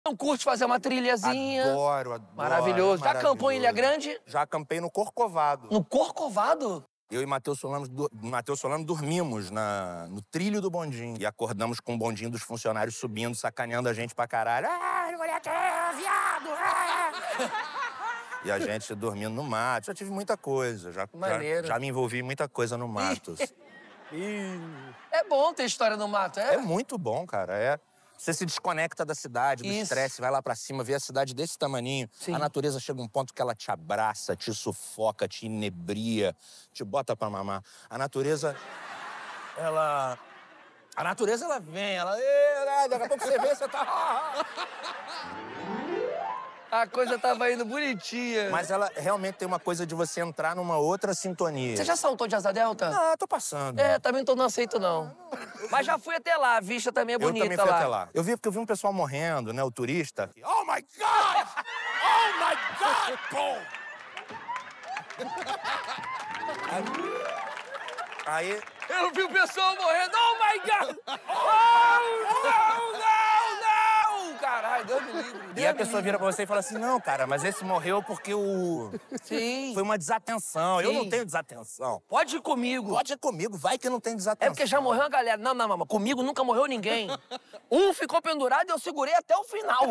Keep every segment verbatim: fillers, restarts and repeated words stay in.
Não curte fazer uma trilhazinha? Adoro, adoro. Maravilhoso. Já acampou em Ilha Grande? Já acampei no Corcovado. No Corcovado? Eu e Matheus Solano, Matheus Solano dormimos na, no trilho do bondinho. E acordamos com o bondinho dos funcionários subindo, sacaneando a gente pra caralho. Ah, moleque, viado! Ah! E a gente dormindo no mato. Já tive muita coisa. Já, Maneiro. já, já me envolvi em muita coisa no mato. É bom ter história no mato, é? É muito bom, cara. É... Você se desconecta da cidade, do estresse, vai lá pra cima, vê a cidade desse tamaninho. Sim. A natureza chega a um ponto que ela te abraça, te sufoca, te inebria, te bota pra mamar. A natureza, ela... A natureza, ela vem, ela... Daqui a pouco você vê, você tá... A coisa tava indo bonitinha. Mas ela realmente tem uma coisa de você entrar numa outra sintonia. Você já saltou de asa delta? Não, tô passando. É, também tô não aceito, não. Mas já fui até lá, a vista também é bonita lá. Eu também fui lá. até lá. Eu vi porque eu vi um pessoal morrendo, né, o turista. Oh, my God! Oh, my God, pô! Aí... Eu vi o pessoal morrendo. Oh, my God! Oh, não, não, não! Caralho, Deus me livre. Deus e a pessoa vira pra você e fala assim, não, cara, mas esse morreu porque o... Sim. Foi uma desatenção. Sim. Eu não tenho desatenção. Pode ir comigo. Pode ir comigo, vai que não tem desatenção. É porque já morreu a galera. Não, não, não, comigo nunca morreu ninguém. Um ficou pendurado e eu segurei até o final.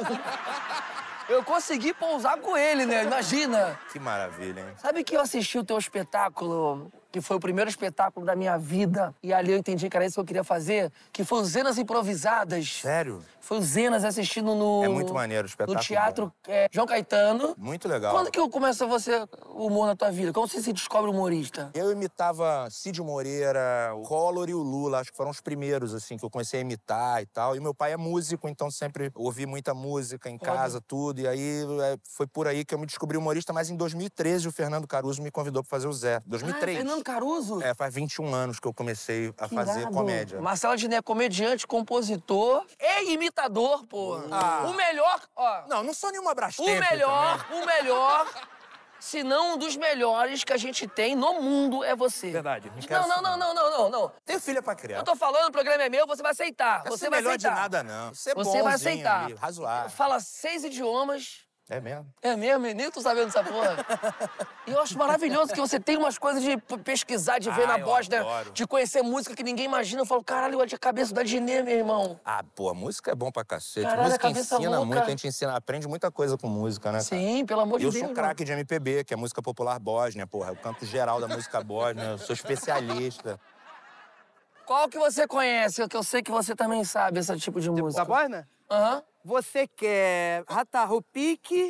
Eu consegui pousar com ele, né? Imagina. Que maravilha, hein? Sabe que eu assisti o teu espetáculo, que foi o primeiro espetáculo da minha vida, e ali eu entendi que era isso que eu queria fazer, que foi o Zenas Improvisadas. Sério? Foi o Zenas assistindo no... É muito maneiro o espetáculo. No Teatro é, João Caetano. Muito legal. Quando que começa você o humor na tua vida? Como você se descobre humorista? Eu imitava Cid Moreira, o Collor e o Lula, acho que foram os primeiros, assim, que eu comecei a imitar e tal. E meu pai é músico, então sempre ouvi muita música em casa, Pode. tudo. E aí é, foi por aí que eu me descobri humorista, mas em dois mil e treze o Fernando Caruso me convidou pra fazer o Zé. dois mil e três. Ah, Fernando Caruso? É, faz vinte e um anos que eu comecei a que fazer irado. comédia. Marcelo Adnet é comediante, compositor e imitador, pô. Ah. O melhor, ó... Não, não sou nenhuma Brastemp O melhor, também. o melhor... Se não um dos melhores que a gente tem no mundo é você. Verdade. Não, não, não, não, não, não, não. Tenho filha pra criar. Eu tô falando, o programa é meu, você vai aceitar. Você vai melhor aceitar. de nada, não. Isso é você vai aceitar. Ali, razoável. Fala seis idiomas. É mesmo? É mesmo? Nem tô sabendo dessa porra. E eu acho maravilhoso que você tem umas coisas de pesquisar, de ver ah, na voz, né? Adoro. De conhecer música que ninguém imagina. Eu falo, caralho, a cabeça da Dinê, meu irmão. Ah, pô, a música é bom pra cacete. Caralho, música a cabeça ensina louca. muito, a gente ensina, aprende muita coisa com música, né, cara? Sim, pelo amor de eu Deus. Eu sou craque de M P B, que é música popular bósnia, porra. Eu canto geral da música bósnia, eu sou especialista. Qual que você conhece? Que eu sei que você também sabe esse tipo de música. Da bósnia? Aham. Uhum. Você quer Ratarrupique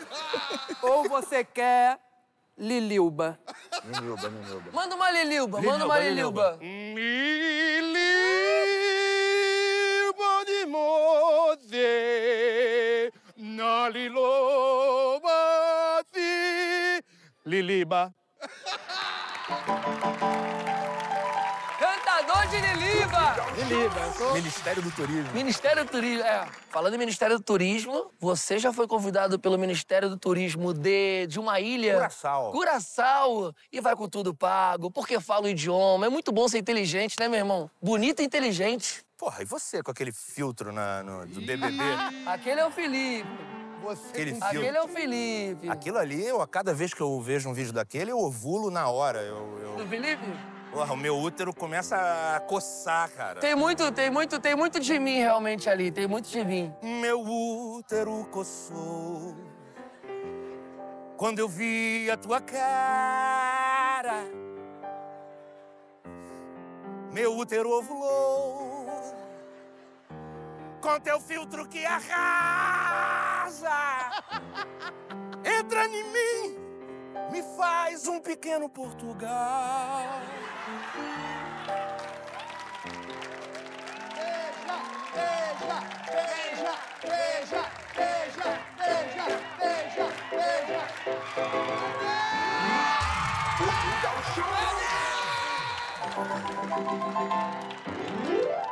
ou você quer Liliuba? Liliuba, Liliuba. Manda uma Liliuba, manda uma Liliuba. Liliuba de moze, na liloba de Liliba. Cantador de Liliba! Liliba, eu sou... Ministério do Turismo. Ministério do Turismo, é. Falando em Ministério do Turismo, você já foi convidado pelo Ministério do Turismo de, de uma ilha... Curaçao. Curaçao. E vai com tudo pago, porque fala o idioma. É muito bom ser inteligente, né, meu irmão? Bonito e inteligente. Porra, e você com aquele filtro na, no, do B B B? Aquele é o Felipe. Você Aquele, filtro. Aquele é o Felipe. Aquilo ali, eu, a cada vez que eu vejo um vídeo daquele, eu ovulo na hora. Eu, eu... Do Felipe? Porra, o meu útero começa a coçar, cara. Tem muito, tem muito, tem muito de mim realmente ali, tem muito de mim. Meu útero coçou quando eu vi a tua cara. Meu útero ovulou com teu filtro que arrasa. Entra em mim, me faz um pequeno Portugal. Beija, beija, beija, beija, beija, beija, beija, beija.